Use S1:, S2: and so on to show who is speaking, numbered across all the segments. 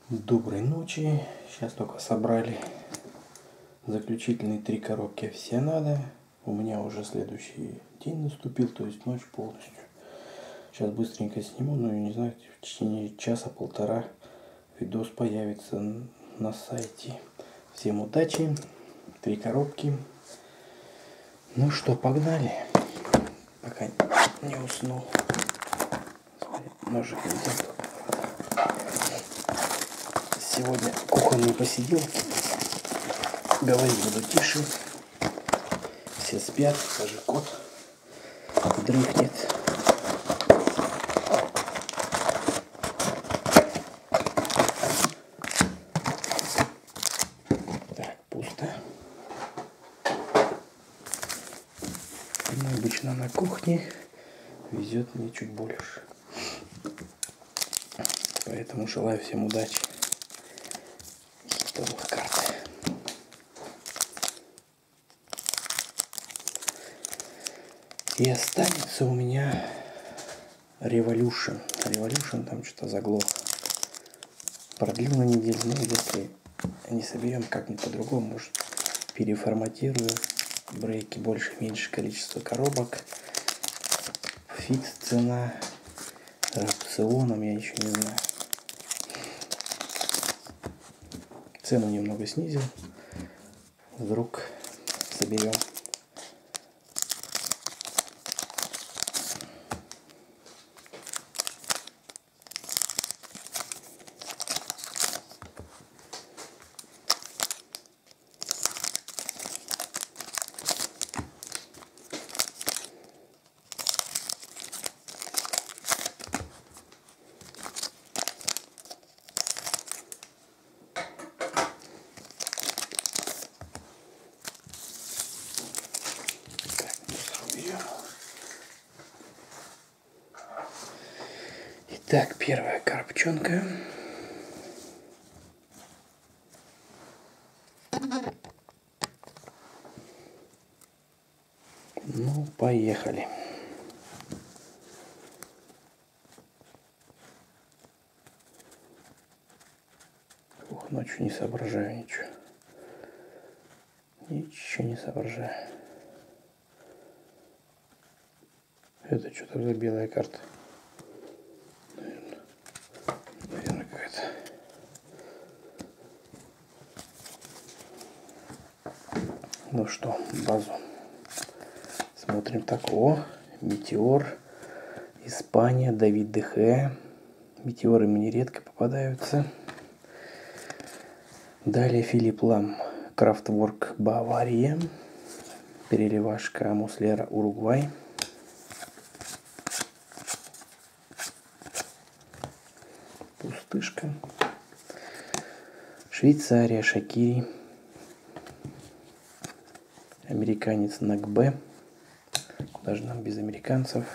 S1: Доброй ночи. Сейчас только собрали заключительные 3 коробки Афисионада. У меня уже следующий день наступил, то есть ночь полностью. Сейчас быстренько сниму, но я не знаю, в течение часа-полтора видос появится на сайте. Всем удачи. 3 коробки. Ну что, погнали. Пока не уснул. Ножик где-то. Сегодня кухонные посиделки. Говорить буду тише. Все спят, даже кот дрыхнет. Так, пусто. Но обычно на кухне везет мне чуть больше. Поэтому желаю всем удачи. Хитовых карт. И останется у меня Revolution. Revolution там что-то заглох. Продлил на неделю, но если не соберем как-нибудь по-другому, может переформатирую. Брейки больше-меньше количество коробок. Фикс цена. Опционом я еще не знаю. Цену немного снизил. Вдруг соберем. Итак, первая коробчонка. Ну, поехали. Ух, ночью не соображаю ничего. Ничего не соображаю. Это что-то за белая карта. Наверное, какая-то. Ну что, базу. Смотрим так. О, Метеор. Испания, Давид де Геа. Метеоры мне редко попадаются. Далее Филипп Лам. Крафтворк, Бавария. Переливашка Муслера, Уругвай. Пустышка. Швейцария, Шакири. Американец Нагбе. Куда же нам без американцев?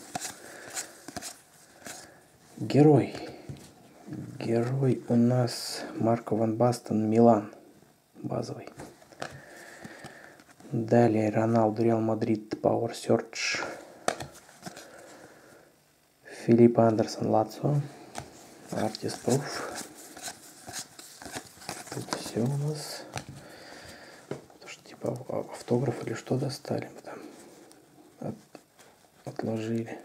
S1: Герой. Герой у нас Марко ван Бастен, Милан. Базовый. Далее Роналду, Реал Мадрид, Power Search. Филипп Андерсон, Лацио. Артис Пруф. Тут все у нас. То, что типа автограф или что достали. Там отложили.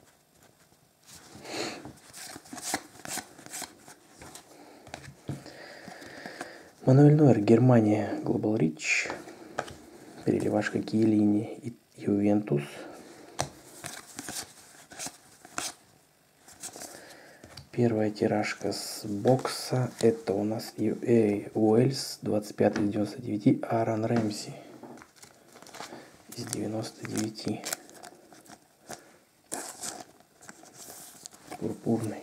S1: Мануэль Нойер, Германия, Global Reach. Переливашка Киелини и Ювентус. Первая тиражка с бокса. Это у нас Уэльс, 25/99. Аарон Рэмси из 99. Пурпурный.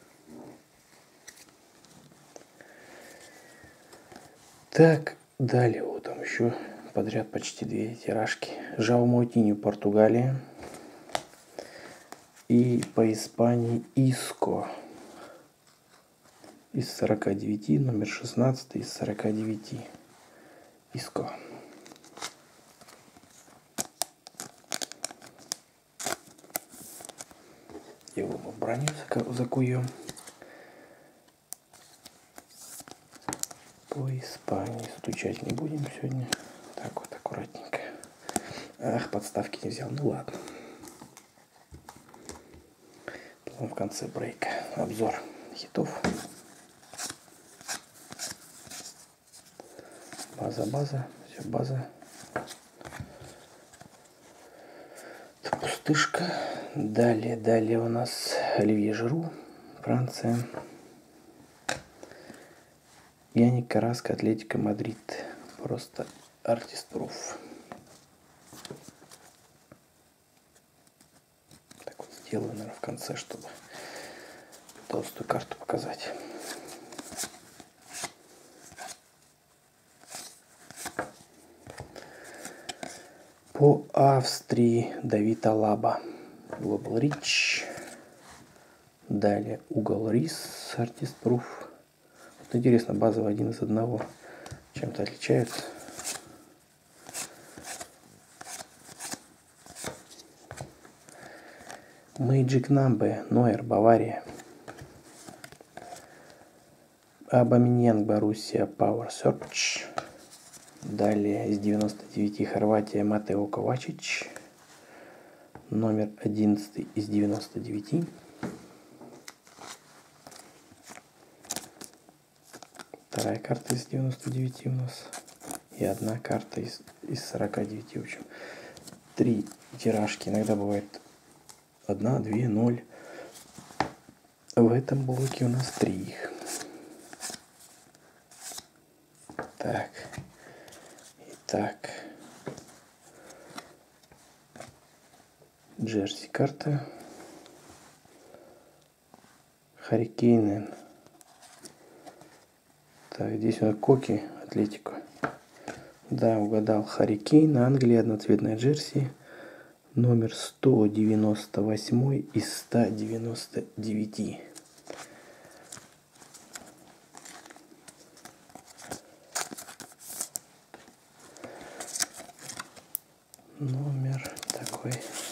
S1: Так, далее вот там еще подряд почти 2 тиражки. Жао Маутиньо, Португалия. И по Испании Иско. Из 49, номер 16 из 49. Иско. Его в броню закуем. По Испании стучать не будем сегодня. Так вот, аккуратненько. Ах, подставки не взял. Ну ладно. Потом в конце брейка обзор хитов. База. Все, база. Это пустышка. Далее у нас Оливье Жиру, Франция. Яник Карраско, Атлетико Мадрид. Просто Artist Proof. Так вот сделаю, наверное, в конце, чтобы толстую карту показать. По Австрии Давид Алаба, Global Reach. Далее угол Рис, Artist Proof. Вот интересно, базовый 1 из 1 чем-то отличаются. Magic Number, Нойер, Бавария. Абаминьянг, Боруссия, Power Search. Далее из 99 Хорватия, Матео Ковачич. Номер 11 из 99. Вторая карта из 99 у нас. И одна карта из 49. В общем, 3 тиражки. Иногда бывает 1, 2, 0. В этом блоке у нас 3 их. Так. Итак. Джерси карта. Харри Кейн. Так, здесь у нас Коки, Атлетико. Да, угадал. Харри Кейн, Англия, одноцветная джерси. Номер 198 из 199. Номер такой.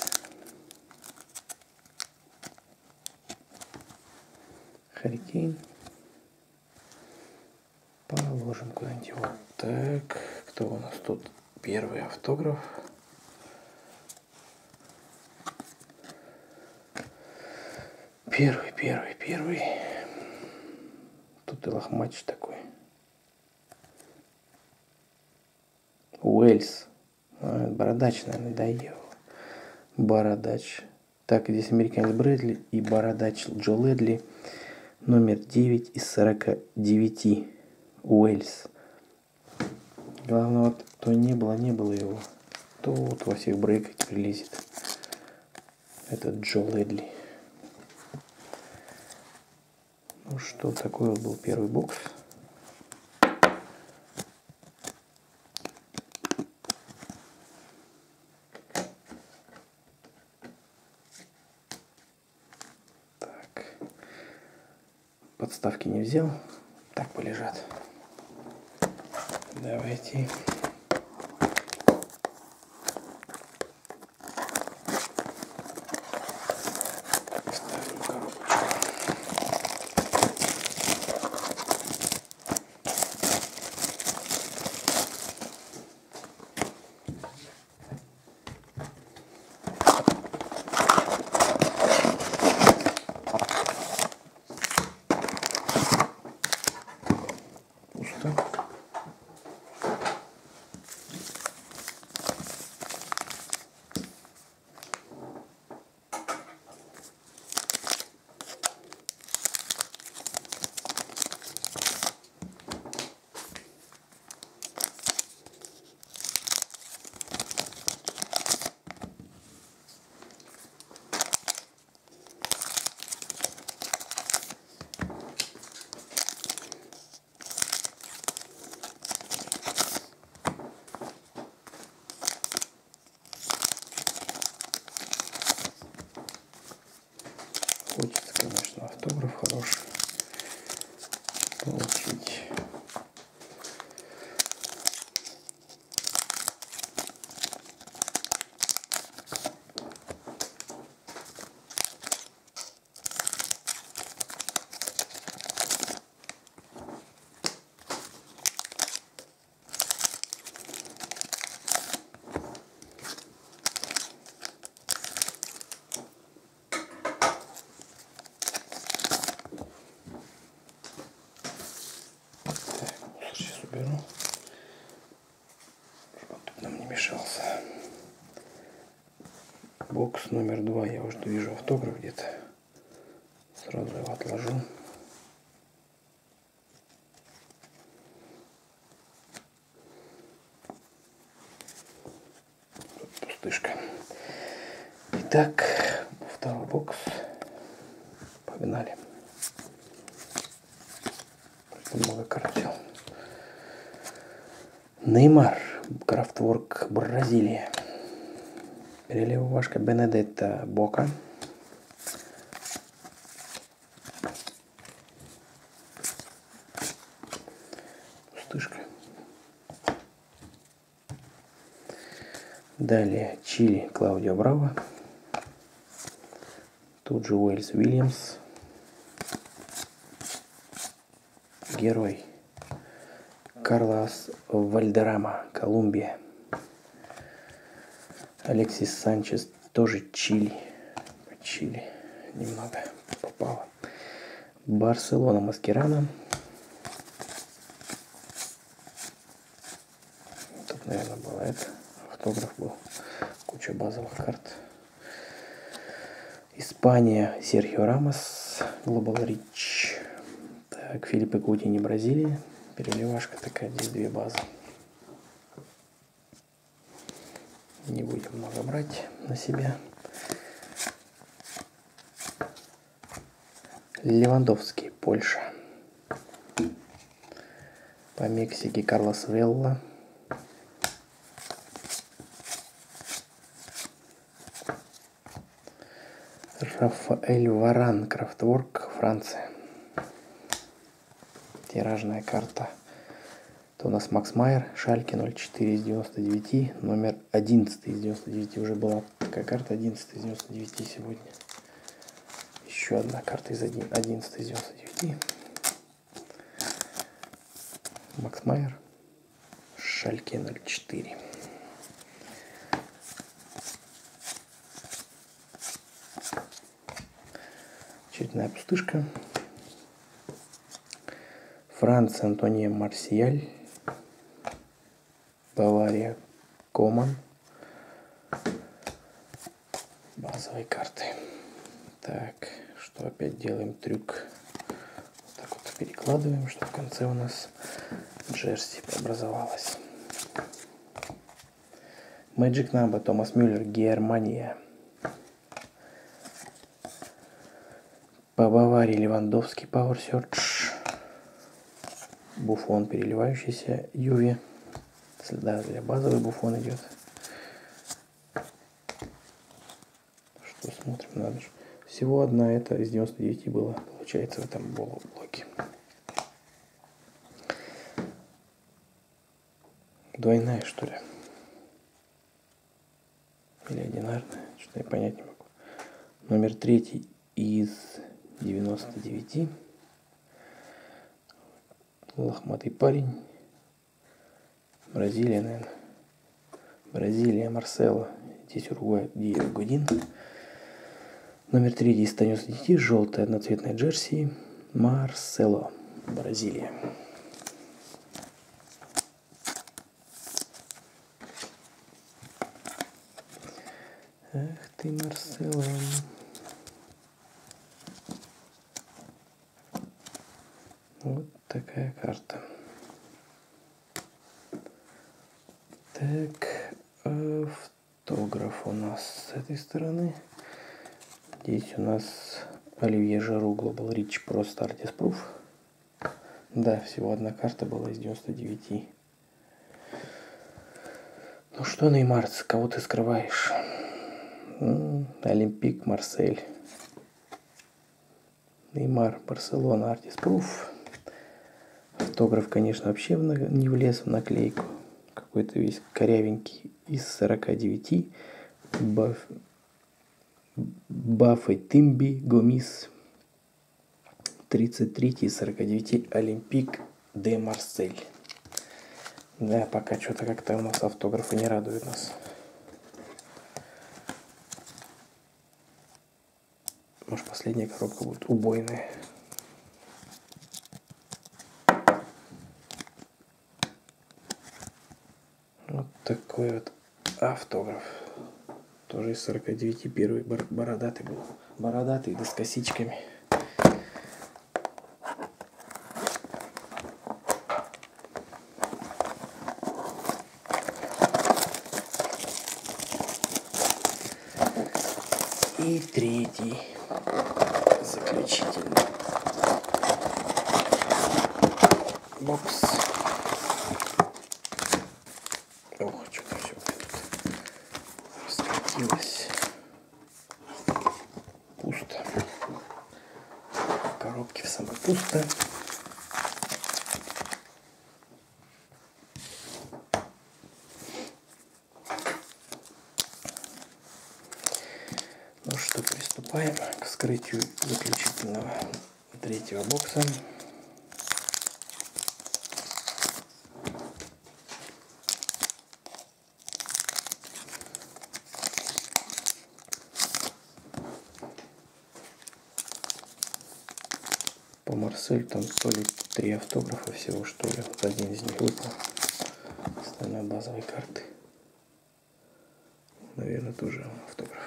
S1: Харри Кейн. Положим куда-нибудь. Вот так. Кто у нас тут? Первый автограф. Первый. Тут и лохмач такой. Уэльс. Бородач, наверное, доел. Бородач. Так, здесь американец Брэдли и бородач Джо Ледли. Номер 9 из 49. Уэльс. Главное, вот то не было его. То вот во всех брейках прилезет. Это Джо Ледли. Ну что, такой вот был первый бокс. Так. Подставки не взял. Так полежат. Давайте. Ставим коробочку. Пусто. Хочется, конечно, автограф хороший получить. Бокс номер 2. Я уже вижу автограф где-то. Сразу его отложу. Тут пустышка. Итак, второй бокс. Погнали. Много карт. Неймар. Крафтворк, Бразилия. Переливашка Бенедетта, Бока. Пустышка. Далее Чили, Клаудио Браво. Тут же Уэльс, Уильямс. Герой. Карлос Вальдеррама, Колумбия. Алексис Санчес, тоже Чили. По Чили немного попало. Барселона, Маскерано. Тут, наверное, было это. Автограф был. Куча базовых карт. Испания, Серхио Рамос, Global Rich. Так, Филиппе Кутини, Бразилия. Переливашка такая, здесь две базы. Не будем много брать на себя. Левандовский, Польша. По Мексике Карлос Велла. Рафаэль Варан, Крафтворк, Франция. Тиражная карта. Это у нас Макс Майер, Шальке 04 из 99, номер 11 из 99. Уже была такая карта 11 из 99 сегодня. Еще одна карта из 11 из 99. Макс Майер, Шальке 04. Очередная пустышка. Франция, Антония Марсиаль. Бавария, Коман. Базовые карты. Так, что опять делаем? Трюк. Вот так вот перекладываем, что в конце у нас джерси образовалась. Magic Number, Томас Мюллер, Германия. По Баварии Левандовский, Power Search. Буфон, переливающийся, Юви. Да, для базовый Буфон идет. Что смотрим, надо же. Всего одна это из 99 было, получается, в этом блоке. Двойная, что ли? Или одинарная? Что-то я понять не могу. Номер 3 из 99. Лохматый парень. Бразилия, наверное. Бразилия, Марсело. Здесь Уругвай, Диего Годин. Номер 3 из 199. Желтая одноцветная джерси. Марсело, Бразилия. Ах ты, Марсело. Вот такая карта. Так, автограф у нас с этой стороны. Здесь у нас Оливье Жару, Global Rich, просто Artist Proof. Да, всего одна карта была из 99. Ну что, Неймар, кого ты скрываешь? Олимпик, Марсель. Неймар, Барселона, Artist Proof. Автограф, конечно, вообще не влез в наклейку. Какой-то весь корявенький из 49. Баффе Тимби Гомис. 33 из 49. Олимпик де Марсель. Да, пока что-то как-то у нас автографы не радуют нас. Может, последняя коробка будет убойная. Вот такой вот автограф. тоже из 49 первый бородатый был. Бородатый, да с косичками. И третий, заключительный бокс. Ох, что-то все тут раскатилось. Пусто. В коробке в самой пусто. Ну что, приступаем к вскрытию заключительного третьего бокса. По Марселю там то ли 3 автографа всего, что ли. Вот один из них выпал. Остальные базовые карты. Наверное, тоже автограф.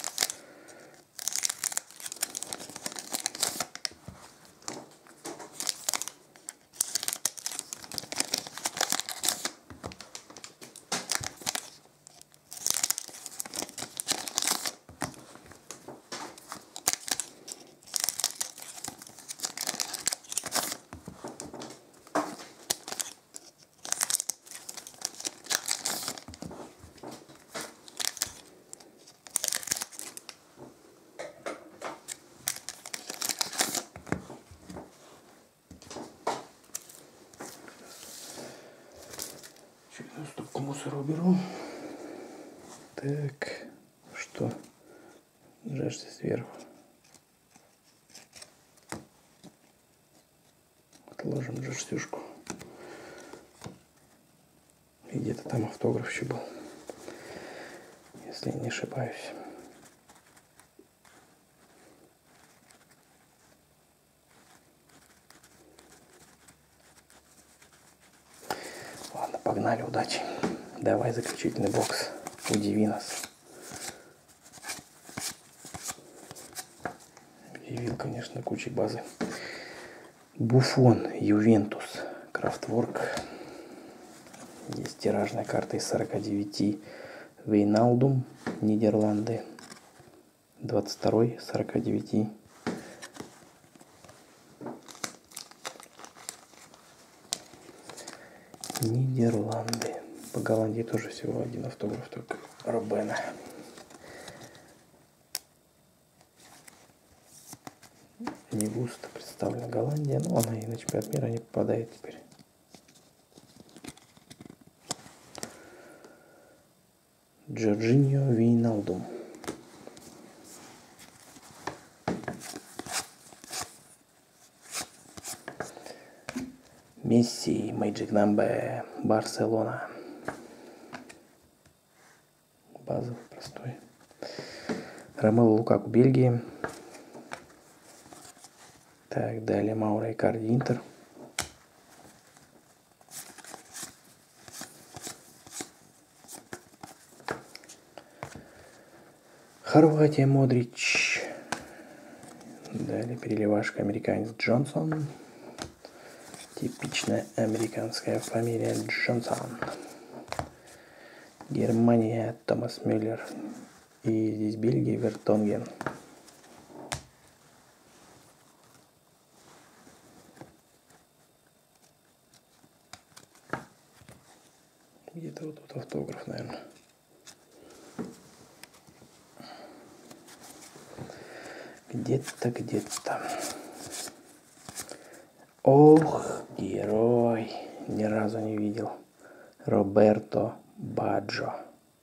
S1: Стопку мусора уберу. Так, что? Жешься сверху. Отложим жестюшку. И где-то там автограф еще был. Если я не ошибаюсь. Ладно, погнали, удачи. Давай заключительный бокс. Удиви нас. Удивил, конечно, кучей базы. Буфон, Ювентус, Крафтворк. Есть тиражная карта из 49. Вейналдум, Нидерланды. 22, 49. Нидерланды. По Голландии тоже всего один автограф, только Робена. Не густо представлена Голландия, но она и на чемпионат мира не попадает теперь. Джорджиньо Вейналдум. Месси, Magic Number, Барселона. Базовый, простой. Ромело Лукаку, Бельгия. Так, далее Мауро Икарди, Интер. Хорватия, Модрич. Далее переливашка, американец Джонсон. Типичная американская фамилия Джонсон. Германия, Томас Мюллер. И здесь Бельгия, Вертонген. Где-то вот тут автограф, наверное. Где-то. Ох, герой. Ни разу не видел. Роберто Баджо.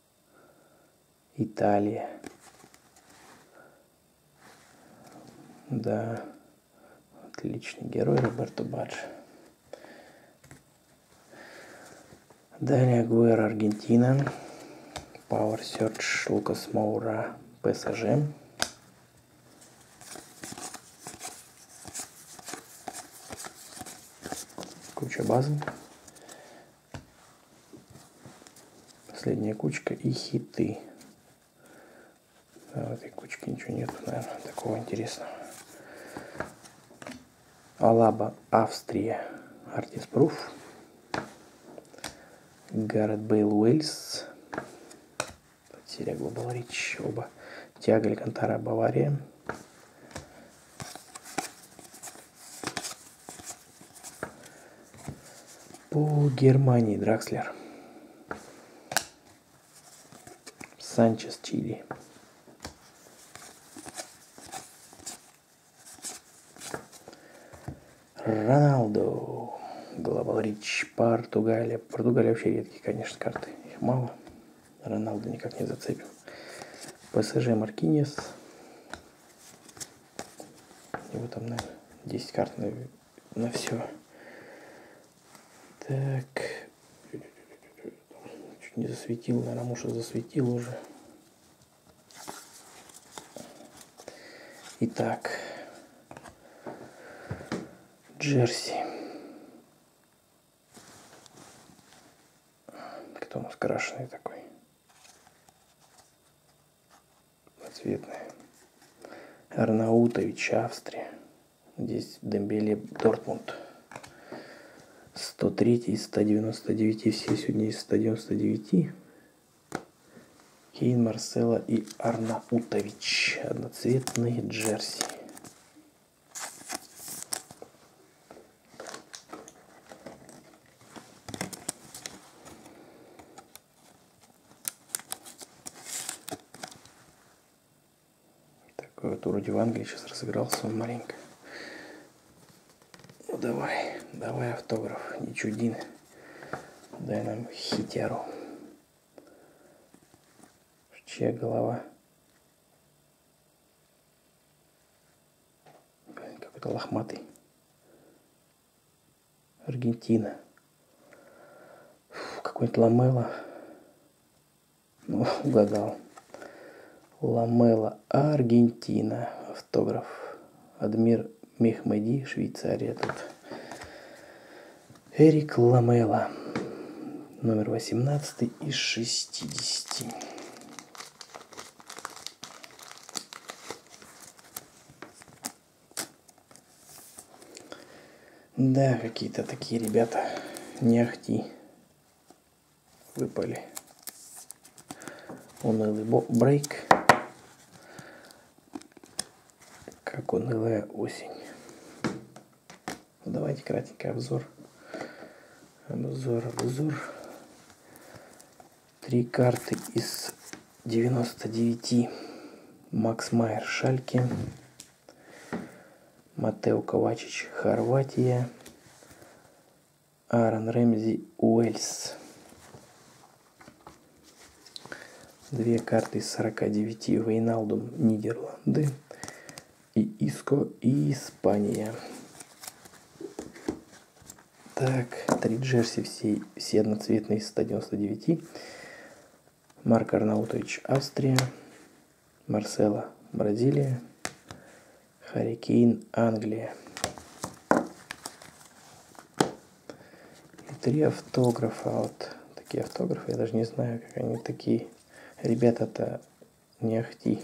S1: Италия. Да. Отличный герой Роберто Баджо. Далее Агуэро, Аргентина. Power Search, Лукас Моура, ПСЖ. Куча базы. Последняя кучка и хиты. В этой кучке ничего нету, наверное, такого интересного. Алаба, Австрия, Артис Пруф. Гаррет Бейл, Уэльс. Серия Global Rich, оба. Тиаго Алькантара, Бавария. По Германии Дракслер. Санчес, Чили. Роналдо, Global Rich, Португалия. Португалия вообще редкие, конечно, карты. Их мало. Роналдо никак не зацепим. ПСЖ, Маркинес. Его там, наверное, 10 карт на все. Так. Чуть не засветил, наверное, может, засветил уже. Итак. Джерси. Кто у нас крашеный такой? Цветный. Арнаутович, Австрия. Здесь Дембеле, Дортмунд. 103 из 199. Все сегодня из 199. Кейн, Марсело и Арнаутович. Одноцветные джерси. Такой вот вроде в Англии сейчас разыгрался он маленько. Ну давай автограф, не чудин. Дай нам хитяру. Чья голова? Какой-то лохматый. Аргентина. Какой-нибудь Ламела. Ну, угадал. Ламела, Аргентина. Автограф. Адмир Мехмеди, Швейцария. Тут Эрик Ламела. Номер 18 из 60. Да, какие-то такие ребята не ахти выпали. Унылый брейк. Как унылая осень. Ну, давайте кратенький обзор. Обзор. 3 карты из 99. Макс Майер, Шальке. Матео Ковачич, Хорватия. Аарон Рэмзи, Уэльс. 2 карты из 49. Вейналдум, Нидерланды. И Иско, Испания. Так, 3 джерси, все одноцветные из 199. Марк Арнаутович, Австрия. Марсело, Бразилия. Харри Кейн, Англия. И 3 автографа. Вот такие автографы. Я даже не знаю, как они такие. Ребята-то не ахти.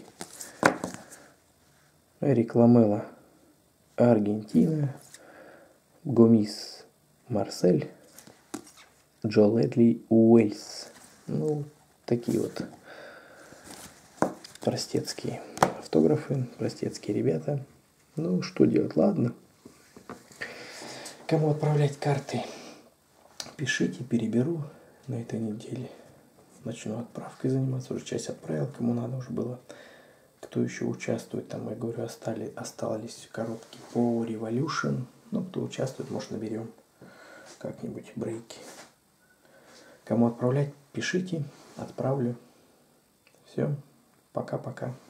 S1: Эрик Ламела, Аргентина. Гомис, Марсель. Джо Ледли, Уэльс. Ну, такие вот простецкие автографы, простецкие ребята. Ну, что делать, ладно. Кому отправлять карты, пишите, переберу на этой неделе. Начну отправкой заниматься, уже часть отправил, кому надо уже было. Кто еще участвует, там, я говорю, остались короткие по Revolution. Ну, кто участвует, может, наберем как-нибудь брейки. Кому отправлять, пишите, отправлю. Все, пока-пока.